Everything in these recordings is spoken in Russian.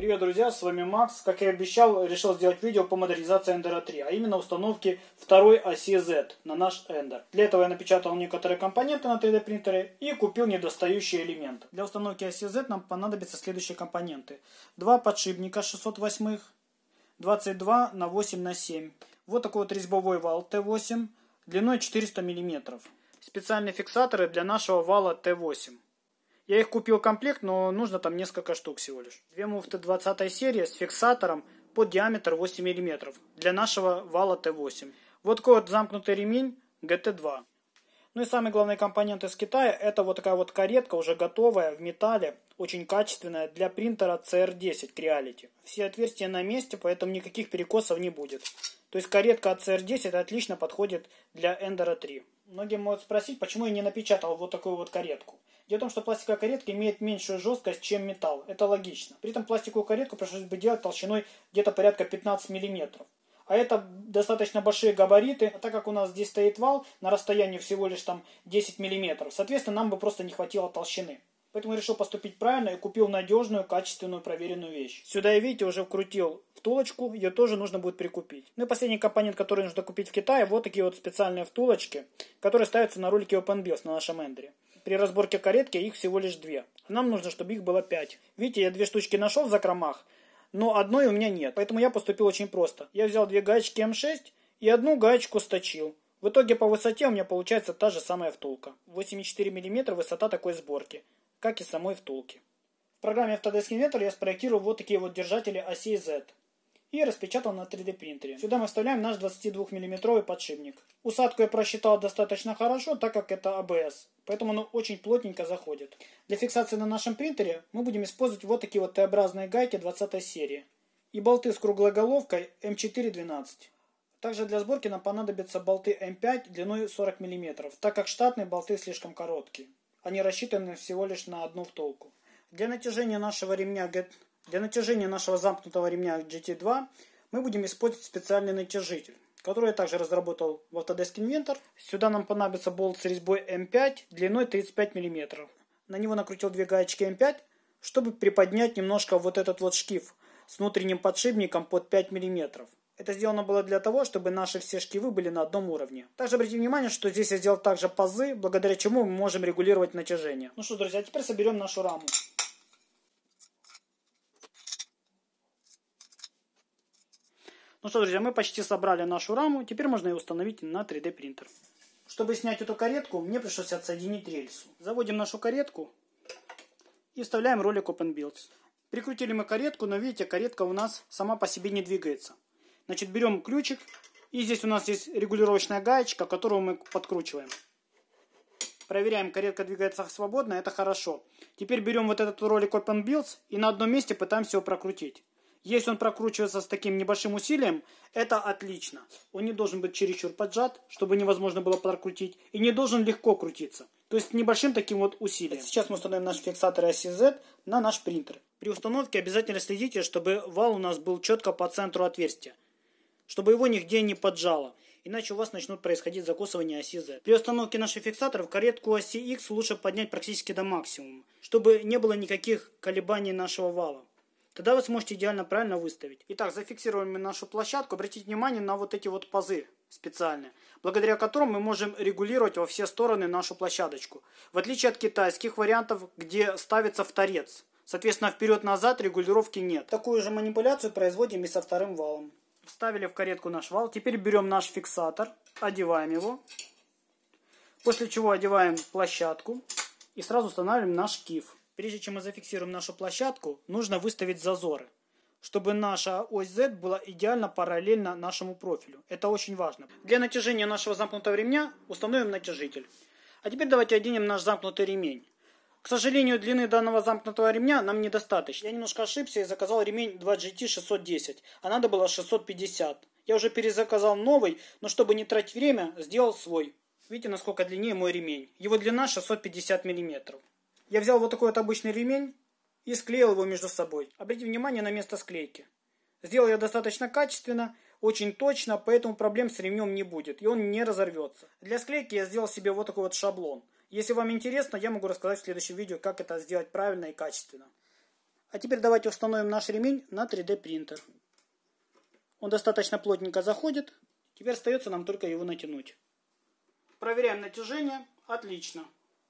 Привет, друзья, с вами Макс. Как я и обещал, решил сделать видео по модернизации Ender 3, а именно установке второй оси Z на наш Ender. Для этого я напечатал некоторые компоненты на 3D принтере и купил недостающие элементы. Для установки оси Z нам понадобятся следующие компоненты. Два подшипника 608, 22 на 8 на 7. Вот такой вот резьбовой вал Т8 длиной 400 мм. Специальные фиксаторы для нашего вала Т8. Я их купил комплект, но нужно там несколько штук всего лишь. Две муфты 20 серии с фиксатором под диаметр 8 мм для нашего вала Т8. Вот такой вот замкнутый ремень ГТ2. Ну и самый главный компонент из Китая — это вот такая вот каретка, уже готовая в металле, очень качественная, для принтера CR10 Creality. Все отверстия на месте, поэтому никаких перекосов не будет. То есть каретка от CR10 отлично подходит для Ender 3. Многие могут спросить, почему я не напечатал вот такую вот каретку. Дело в том, что пластиковая каретка имеет меньшую жесткость, чем металл. Это логично. При этом пластиковую каретку пришлось бы делать толщиной где-то порядка 15 мм. А это достаточно большие габариты. А так как у нас здесь стоит вал на расстоянии всего лишь там 10 мм, соответственно, нам бы просто не хватило толщины. Поэтому я решил поступить правильно и купил надежную, качественную, проверенную вещь. Сюда я, видите, уже вкрутил втулочку, ее тоже нужно будет прикупить. Ну и последний компонент, который нужно купить в Китае, вот такие вот специальные втулочки, которые ставятся на ролике OpenBIOS на нашем эндере. При разборке каретки их всего лишь 2. Нам нужно, чтобы их было 5. Видите, я 2 штучки нашел в закромах, но одной у меня нет. Поэтому я поступил очень просто. Я взял 2 гаечки М6 и одну гаечку сточил. В итоге по высоте у меня получается та же самая втулка. 8,4 мм высота такой сборки, как и самой втулки. В программе Autodesk Inventor я спроектировал вот такие вот держатели осей Z и распечатал на 3D принтере. Сюда мы вставляем наш 22 мм подшипник. Усадку я просчитал достаточно хорошо, так как это ABS, поэтому оно очень плотненько заходит. Для фиксации на нашем принтере мы будем использовать вот такие вот Т-образные гайки 20 серии и болты с круглой головкой М4-12. Также для сборки нам понадобятся болты М5 длиной 40 мм, так как штатные болты слишком короткие. Они рассчитаны всего лишь на одну втулку. Для натяжения нашего замкнутого ремня GT2 мы будем использовать специальный натяжитель, который я также разработал в Autodesk Inventor. Сюда нам понадобится болт с резьбой М5 длиной 35 мм. На него накрутил 2 гаечки М5, чтобы приподнять немножко вот этот вот шкив с внутренним подшипником под 5 мм. Это сделано было для того, чтобы наши все шкивы были на одном уровне. Также обратите внимание, что здесь я сделал также пазы, благодаря чему мы можем регулировать натяжение. Ну что, друзья, теперь соберем нашу раму. Ну что, друзья, мы почти собрали нашу раму. Теперь можно ее установить на 3D принтер. Чтобы снять эту каретку, мне пришлось отсоединить рельсу. Заводим нашу каретку и вставляем ролик OpenBIOS. Прикрутили мы каретку, но видите, каретка у нас сама по себе не двигается. Значит, берем ключик, и здесь у нас есть регулировочная гаечка, которую мы подкручиваем. Проверяем, каретка двигается свободно, это хорошо. Теперь берем вот этот ролик OpenBIOS и на одном месте пытаемся его прокрутить. Если он прокручивается с таким небольшим усилием, это отлично. Он не должен быть чересчур поджат, чтобы невозможно было прокрутить, и не должен легко крутиться. То есть небольшим таким вот усилием. Сейчас мы установим наш фиксатор оси Z на наш принтер. При установке обязательно следите, чтобы вал у нас был четко по центру отверстия, чтобы его нигде не поджало. Иначе у вас начнут происходить закусывания оси Z. При установке наших фиксаторов каретку оси X лучше поднять практически до максимума, чтобы не было никаких колебаний нашего вала. Тогда вы сможете идеально правильно выставить. Итак, зафиксируем мы нашу площадку. Обратите внимание на вот эти вот пазы специальные, благодаря которым мы можем регулировать во все стороны нашу площадочку. В отличие от китайских вариантов, где ставится в торец. Соответственно, вперед-назад регулировки нет. Такую же манипуляцию производим и со вторым валом. Вставили в каретку наш вал. Теперь берем наш фиксатор, одеваем его. После чего одеваем площадку и сразу устанавливаем наш шкив. Прежде чем мы зафиксируем нашу площадку, нужно выставить зазоры, чтобы наша ось Z была идеально параллельна нашему профилю. Это очень важно. Для натяжения нашего замкнутого ремня установим натяжитель. А теперь давайте оденем наш замкнутый ремень. К сожалению, длины данного замкнутого ремня нам недостаточно. Я немножко ошибся и заказал ремень 2GT 610, а надо было 650. Я уже перезаказал новый, но чтобы не тратить время, сделал свой. Видите, насколько длиннее мой ремень. Его длина 650 мм. Я взял вот такой вот обычный ремень и склеил его между собой. Обратите внимание на место склейки. Сделал я достаточно качественно, очень точно, поэтому проблем с ремнем не будет, и он не разорвется. Для склейки я сделал себе вот такой вот шаблон. Если вам интересно, я могу рассказать в следующем видео, как это сделать правильно и качественно. А теперь давайте установим наш ремень на 3D принтер. Он достаточно плотненько заходит. Теперь остается нам только его натянуть. Проверяем натяжение. Отлично.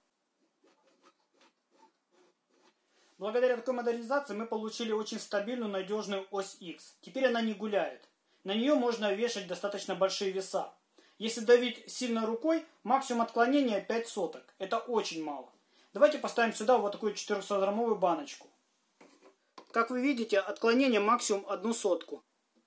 Благодаря такой модернизации мы получили очень стабильную, надежную ось X. Теперь она не гуляет. На нее можно вешать достаточно большие веса. Если давить сильно рукой, максимум отклонения 5 соток. Это очень мало. Давайте поставим сюда вот такую 400-граммовую баночку. Как вы видите, отклонение максимум 1 сотку.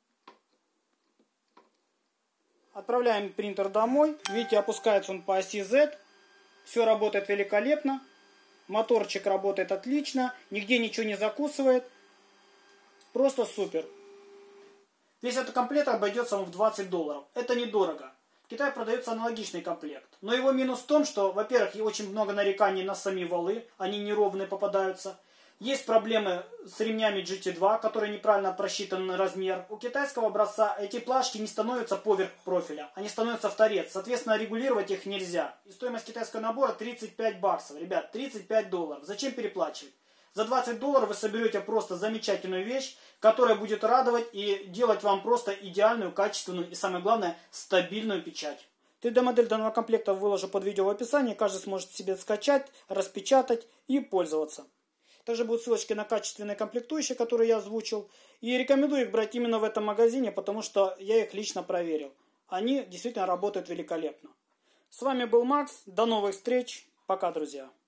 Отправляем принтер домой. Видите, опускается он по оси Z. Все работает великолепно. Моторчик работает отлично. Нигде ничего не закусывает. Просто супер. Весь этот комплект обойдется вам в $20. Это недорого. В Китае продается аналогичный комплект. Но его минус в том, что, во-первых, очень много нареканий на сами валы. Они неровные попадаются. Есть проблемы с ремнями GT2, которые неправильно просчитаны размер. У китайского образца эти плашки не становятся поверх профиля. Они становятся в торец. Соответственно, регулировать их нельзя. И стоимость китайского набора 35 баксов. Ребят, $35. Зачем переплачивать? За $20 вы соберете просто замечательную вещь, которая будет радовать и делать вам просто идеальную, качественную и, самое главное, стабильную печать. 3D-модель данного комплекта выложу под видео в описании. Каждый сможет себе скачать, распечатать и пользоваться. Также будут ссылочки на качественные комплектующие, которые я озвучил. И рекомендую их брать именно в этом магазине, потому что я их лично проверил. Они действительно работают великолепно. С вами был Макс. До новых встреч. Пока, друзья.